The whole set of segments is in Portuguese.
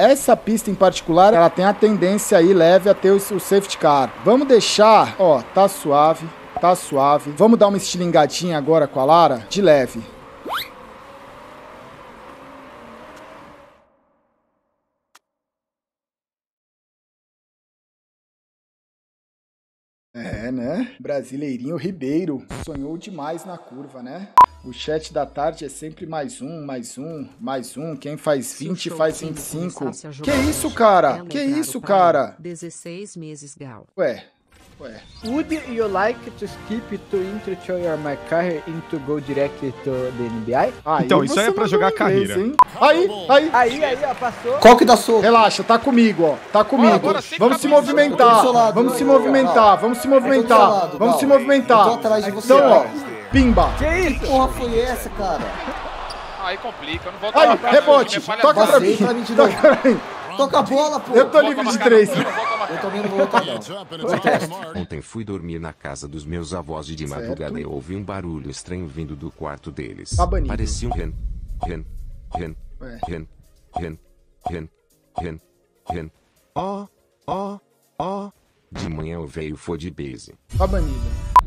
essa pista em particular, ela tem a tendência aí leve a ter o safety car. Vamos deixar, ó, tá suave, tá suave. Vamos dar uma estilingadinha agora com a Lara, de leve. É, né? Brasileirinho Ribeiro sonhou demais na curva, né? O chat da tarde é sempre mais um, mais um, mais um. Quem faz 20 faz 25. Que isso, cara? Que isso, cara? 16 meses, Gal. Ué. Would you like to skip to intro to your my career and to go direct to the NBA? Então, isso aí é pra jogar a carreira. Aí, Aí, ó, passou. Qual que dá soco? Relaxa, tá comigo, ó. Tá comigo. Agora sim, Vamos tá se bem. movimentar. Vamos se movimentar. Vamos se movimentar. Vamos se movimentar. Eu tô atrás de você. Então, ó. Pimba. Que isso? Que porra foi essa, cara? Aí complica, eu não volto Aí, rebote. Toca pra mim. Passei pra mim de novo. Toca pra mim. Toca a bola, pô. Eu tô livre de 3. Eu também não vou voltar, não. Ontem fui dormir na casa dos meus avós e de madrugada eu ouvi um barulho estranho vindo do quarto deles. Tá banido. Parecia um ren. Ó. De manhã eu veio foi de base. Tá banido.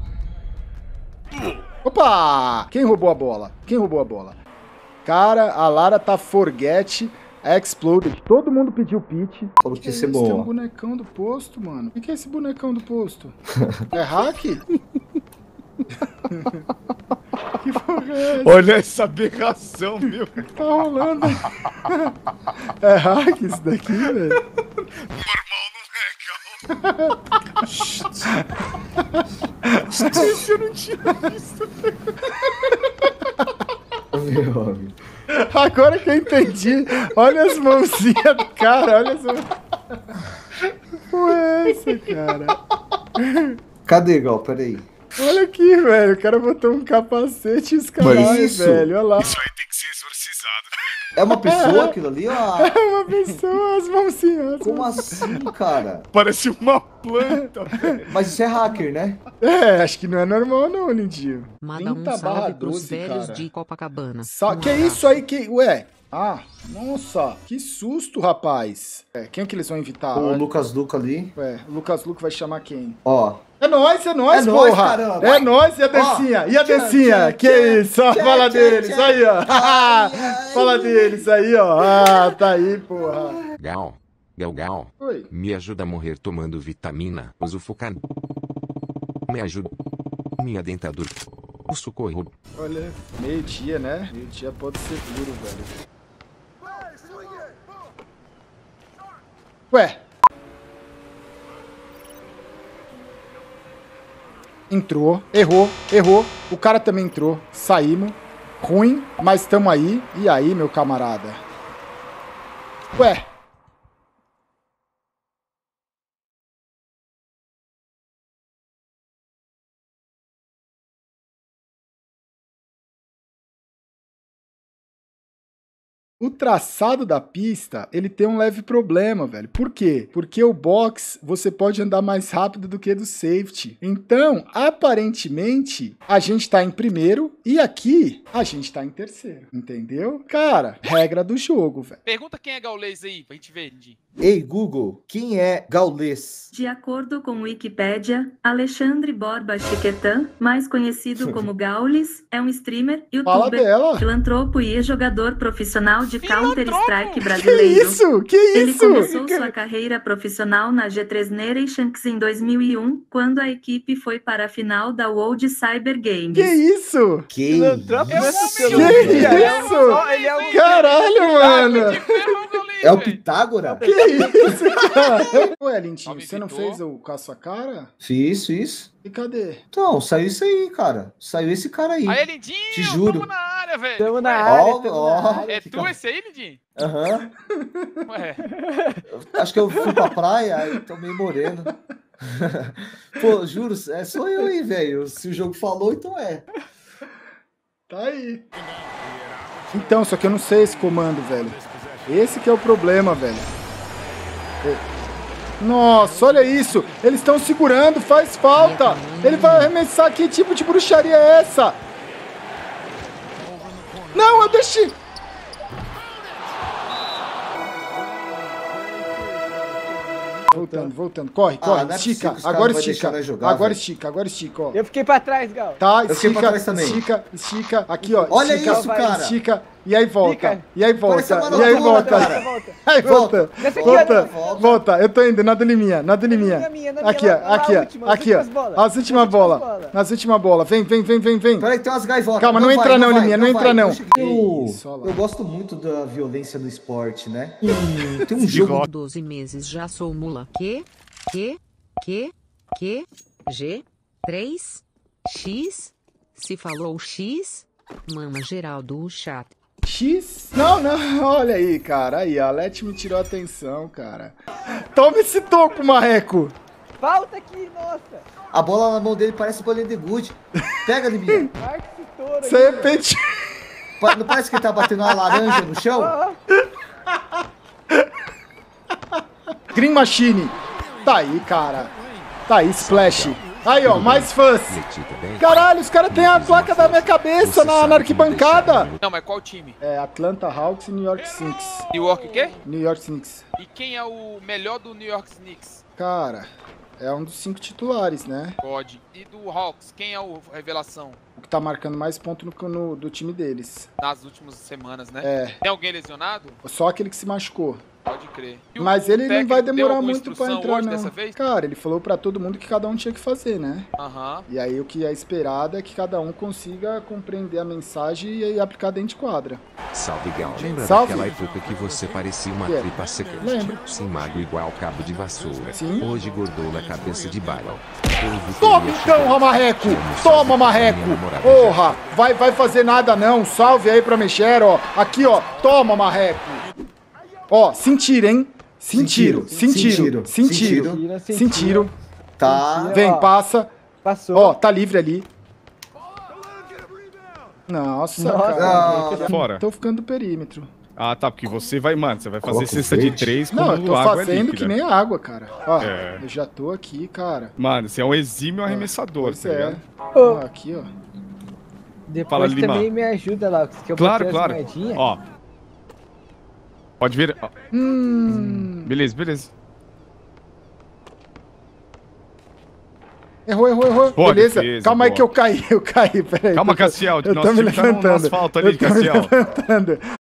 Opa! Quem roubou a bola? Quem roubou a bola? Cara, a Lara tá forget exploded. Todo mundo pediu pitch. Falou que ia isso? ser Tem um boa. bonecão do posto, mano. O que é esse bonecão do posto? É hack? Que porra é essa? Olha essa aberração, meu. Tá rolando? É hack isso daqui, velho? Normal não é, calma. Isso eu não tinha visto. Meu amigo. Agora que eu entendi. Olha as mãozinhas do cara, olha as mãos. Pô, é essa, cara? Cadê, Gal? Peraí. Olha aqui, velho. O cara botou um capacete e os canais, isso? velho. Olha lá. Isso aí tem que ser exorcizado, velho. É uma pessoa aquilo ali, ó? É uma pessoa, as mãozinhas. Como assim, cara? Parece uma planta, velho. Mas isso é hacker, né? É, acho que não é normal não, Lindinho. Manda um 30 salve barra pros 12, velhos cara. de Copacabana. Que isso aí que... Ué. Ah, nossa. Que susto, rapaz. Quem que eles vão invitar? O Lucas Luca ali. Ué, o Lucas Luco vai chamar quem? Ó. É nóis, É nóis, porra. caramba. É nóis, e a dancinha? E a dancinha? Que isso? Ó, fala deles, aí, ó. Fala deles aí, ó. Ah, tá aí, porra. Gal. Oi. Me ajuda a morrer tomando vitamina. Uso focar. Me ajuda. Minha dentadura. O socorro. Olha, meio-dia, né? Meio-dia pode ser duro, velho. Ué. Entrou, errou. O cara também entrou. Saímos. Ruim, mas estamos aí. E aí, meu camarada? Ué. O traçado da pista, ele tem um leve problema, velho. Por quê? Porque o box, você pode andar mais rápido do que do safety. Então, aparentemente, a gente tá em primeiro e aqui a gente tá em terceiro. Entendeu? Cara, regra do jogo, velho. Pergunta quem é gaulês aí, pra gente ver, Lindinho. Ei, Google, quem é gaulês? De acordo com Wikipédia, Alexandre Borba Chiquetan, mais conhecido como Gaules, é um streamer, Fala youtuber, dela. filantropo e jogador profissional de Counter-Strike Que brasileiro. isso? Que Ele isso? começou sua carreira profissional na G3 Nations em 2001, quando a equipe foi para a final da World Cyber Games. Que isso? Que Filantropo isso? nessa Que teoria. isso? Ele é um... Caralho, mano. É o Pitágora? Que isso, cara? Ué, Lintinho, Alguém você não gritou? fez o com a sua cara? Fiz. E cadê? Então, saiu isso aí, cara. Saiu esse cara aí. Aí, Lindinho, Te juro. tamo na área, velho. Tamo na Ué, área, Ó, tamo ó. na área. É tu esse aí, Lindinho? Aham. Ué, Acho que eu fui pra praia e tô meio moreno. Pô, juro, sou eu aí, velho. Se o jogo falou, então é. Tá aí. Então, só que eu não sei esse comando, velho. Esse que é o problema, velho. Nossa, olha isso. Eles estão segurando, faz falta. Ele vai arremessar. Que tipo de bruxaria é essa? Não, eu deixei. voltando. Corre, não é estica. possível que os caras Agora não vai estica. deixar nós jogar, Agora velho. estica, ó. Eu fiquei pra trás, Gal. Tá, Eu fiquei pra trás também. estica. Aqui, ó. Olha estica, isso, cara. Estica. E aí volta. Fica. E aí Parece volta. uma E aí maratona, volta. cara. Aí volta. Nessa aqui, ó. Volta. Eu tô indo, na do Liminha. Na minha, Aqui, lá, ó. Aqui, lá, ó. última, Aqui, ó. as últimas As últimas bolas. bolas. Nas últimas bolas. Vem. Peraí, tem umas gaivotas. Calma, não entra não, Liminha. Não entra não. Eu gosto muito da violência no esporte, né? Tem um jogo 12 meses já sou mula. G? 3? X? Se falou X? Mama geral do chat. X? Não, olha aí, cara. Aí, a Let me tirou a atenção, cara. Toma esse toco, marreco. Falta aqui, nossa. A bola na mão dele parece bolinha de gude. Pega, Liminha. Marca esse touro Você aí, repete. Não parece que ele tá batendo uma laranja no chão? Green Machine. Tá aí, cara. Tá aí, Splash. Aí, ó, mais fãs. Letita bem? Caralho, os caras têm a placa da minha cabeça na arquibancada. Não, mas qual time? É, Atlanta Hawks e New York Knicks. New York o quê? New York Knicks. E quem é o melhor do New York Knicks? Cara, é um dos 5 titulares, né? Pode. E do Hawks, quem é o revelação? O que tá marcando mais ponto do time deles. Nas últimas semanas, né? É, Tem alguém lesionado? só aquele que se machucou. Pode crer. E Mas ele não técnico vai deu demorar alguma muito pra instrução entrar, hoje não. dessa vez? Cara, ele falou pra todo mundo que cada um tinha que fazer, né? Aham. E aí o que é esperado é que cada um consiga compreender a mensagem e aplicar dentro de quadra. Salve, Gal. Lembra Salve. daquela época que você parecia uma Que é? tripa seca? Lembro. Sim, magro igual cabo de vassoura. Sim. Hoje gordou na cabeça de bala. Toma então, Marreco! Toma, Marreco! Porra! Vai fazer nada não. Salve aí pra mexer, ó. Aqui, ó. Toma, Marreco! Ó, sentiram, hein? Sentiram. Tá. Vem, Ó. passa. Passou. Ó, tá livre ali. Nossa, cara. Fora. Tô ficando do perímetro. Ah, tá, porque você vai, mano, você vai fazer Coloca o cesta de verde. 3 com Não, eu tô água fazendo líquida. que nem água, cara. Ó, É. eu já tô aqui, cara. Mano, você é um exímio arremessador, Pois tá é. ligado? Ô, Ó, aqui, ó. depois Fala, Lima. também me ajuda lá, que eu Claro, botei as claro. moedinhas. Ó. Pode vir. Ó. Beleza. Errou. Boa Beleza. defesa, Calma aí boa. que eu caí, peraí. Calma, Cassiel, Eu nosso tô me time tá no levantando. asfalto ali, eu tô me Cassiel. levantando.